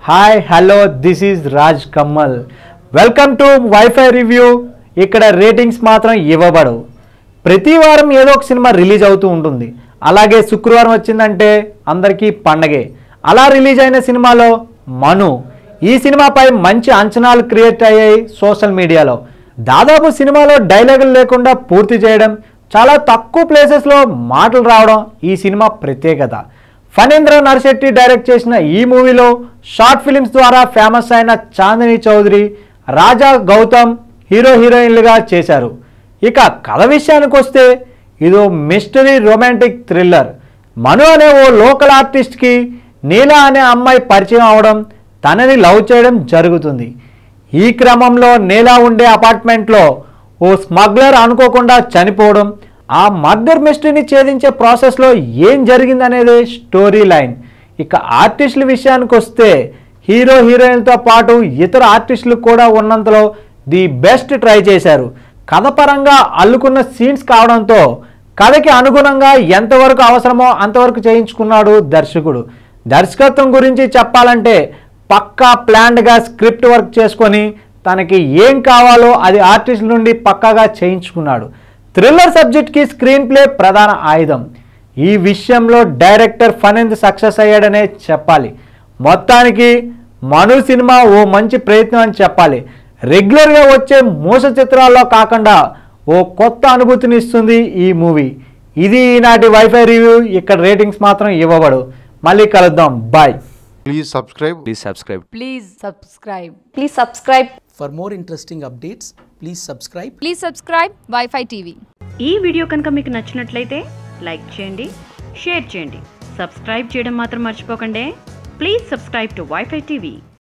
Hi hello this is Raj Kammal. Welcome to wifi review. ఇక్కడ ratings మాత్రం ఇవ్వబడవు. ప్రతి వారం ఏదో ఒక సినిమా రిలీజ్ అవుతూ ఉంటుంది. అలాగే శుక్రవారం వచ్చిందంటే అందరికీ పండగే. అలా రిలీజ్ అయిన సినిమాలో మను. ఈ సినిమాపై మంచి అంచనాలు క్రియేట్ అయ్యాయి సోషల్ మీడియాలో. దాదాపు సినిమాలో డైలాగులు లేకుండా పూర్తి చేయడం, చాలా తక్కువ ప్లేసెస్లో మాటలు రావడం ఈ సినిమా ప్రత్యేకత. ఫణేంద్ర నర్శెట్టి డైరెక్ట్ చేసిన ఈ మూవీలో షార్ట్ ఫిలిమ్స్ ద్వారా ఫేమస్ అయిన చాందిని చౌదరి, రాజా గౌతమ్ హీరో హీరోయిన్లుగా చేశారు. ఇక కథ విషయానికి వస్తే ఇదో మిస్టరీ రొమాంటిక్ థ్రిల్లర్. మను అనే ఓ లోకల్ ఆర్టిస్ట్కి నీలా అనే అమ్మాయి పరిచయం అవడం, తనని లవ్ చేయడం జరుగుతుంది. ఈ క్రమంలో నీలా ఉండే అపార్ట్మెంట్లో ఓ స్మగ్లర్ అనుకోకుండా చనిపోవడం, ఆ మర్డర్ మిస్టరీని ఛేదించే ప్రాసెస్లో ఏం జరిగిందనేదే స్టోరీ లైన్. ఇక ఆర్టిస్టుల విషయానికి వస్తే హీరో హీరోయిన్తో పాటు ఇతర ఆర్టిస్టులు కూడా ఉన్నంతలో ది బెస్ట్ ట్రై చేశారు. కథ పరంగా అల్లుకున్న సీన్స్ కావడంతో కథకి అనుగుణంగా ఎంతవరకు అవసరమో అంతవరకు చేయించుకున్నాడు దర్శకుడు. దర్శకత్వం గురించి చెప్పాలంటే పక్కా ప్లాన్డ్గా స్క్రిప్ట్ వర్క్ చేసుకొని తనకి ఏం కావాలో అది ఆర్టిస్టుల నుండి పక్కాగా చేయించుకున్నాడు. థ్రిల్లర్ సబ్జెక్ట్కి స్క్రీన్ ప్లే ప్రధాన ఆయుధం. ఈ విషయంలో డైరెక్టర్ ఫణేంద్ర సక్సెస్ అయ్యాడనే చెప్పాలి. మొత్తానికి మను సినిమా ఓ మంచి ప్రయత్నం అని చెప్పాలి. రెగ్యులర్గా వచ్చే మోస చిత్రాల్లో కాకుండా ఓ కొత్త అనుభూతిని ఇస్తుంది ఈ మూవీ. ఇది ఈనాటి వైఫై రివ్యూ. ఇక్కడ రేటింగ్స్ మాత్రం ఇవ్వబడు. మళ్ళీ కలుద్దాం. Bye. Please subscribe. Please subscribe. Please subscribe. Please subscribe. For more interesting updates, please subscribe. Please subscribe Wi-Fi TV. ఈ వీడియో కనుక మీకు నచ్చినట్లయితే లైక్ చేయండి, షేర్ చేయండి, సబ్స్క్రైబ్ చేయడం మాత్రం మర్చిపోకండి. Please subscribe to wifi TV.